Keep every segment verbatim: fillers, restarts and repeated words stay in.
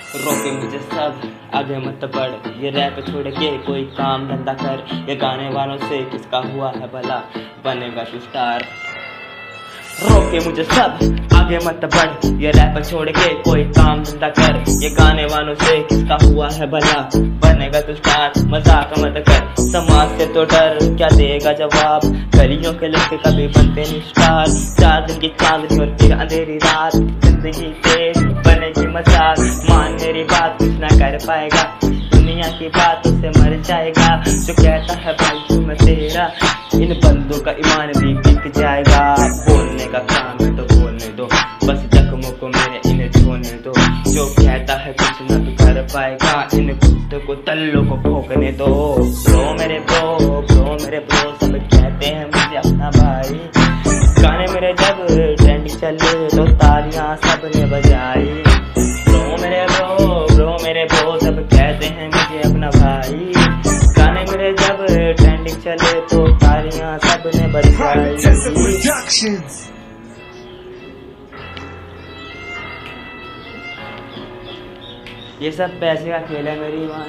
रोके मुझे सब, आगे मत बढ़, ये रैप छोड़ के कोई काम धंधा कर। ये गाने वालों से किसका हुआ है भला, बनेगा तू स्टार। रोके मुझे सब, आगे मत बढ़, ये रैप छोड़ के कोई काम धंधा कर। ये गाने वालों से किसका हुआ है भला, बनेगा तू स्टार। मजाक मत कर, समाज से तो डर, क्या देगा जवाब। गलियों के लड़के कभी बनते नहीं स्टार। चार दिन की चांदनी और फिर अंधेरी रात, जिंदगी तेरी बनेगी मजाक। मान मेरी बात, कुछ ना कर पाएगा, दुनिया की बातों से मर जाएगा। जो कहता है भाई तू मैं तेरा, इन बंदों का ईमान भी बिक जाएगा। बोलने का काम है तो बोलने दो, बस जख्मों को मेरे इन्हें छोड़ने दो। जो कहता है कुछ ना तू कर पाएगा, इन कुत्तों को तल्लों को भोंकने दो। ब्रो मेरे ब्रो, ब्रो मेरे ब्रो, सब कहते हैं मुझे अपना भाई। गाने मेरे जब ट्रेंडिंग चले तो तालियां सबने बजाई। ब्रो मेरे ब्रो, ब्रो मेरे ब्रो, सब कहते हैं मुझे अपना भाई। गाने मेरे जब ट्रेंडिंग चले तो तालियां सबने बजाई। ये सब पैसे का खेल है मेरी मां।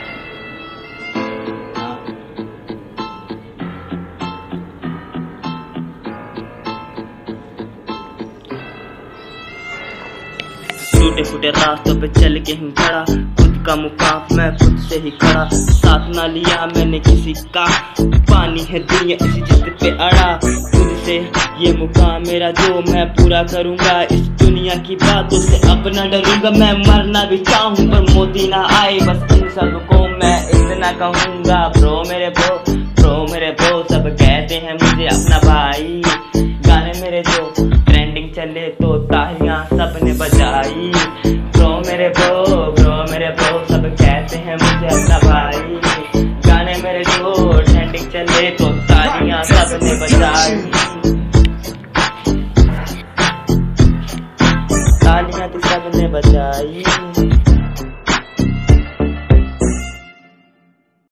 टूटे फूटे रास्तों पे चल के हूँ खड़ा, खुद का मुकाम मैं खुद से ही खड़ा। साथ ना लिया मैंने किसी का, पानी है दुनिया इसी जिद पे अड़ा। खुद से ये मुकाम मेरा जो मैं पूरा करूंगा, इस दुनिया की बातों से अपना डरूंगा। मैं मरना भी चाहूँ पर मोती ना आए, बस इन सबको मैं इतना कहूँगा। ब्रो मेरे ब्रो, ब्रो मेरे ब्रो, सब कहते हैं मुझे अपना भाई। गाने मेरे जो ट्रेंडिंग चले तो तालियां सबने बजाई। ब्रो मेरे ब्रो, ब्रो मेरे ब्रो, सब कहते हैं मुझे अपना भाई। गाने मेरे जो ट्रेंडिंग चले तो तालियां सबने बजाई। तालियां तो सबने बजाई।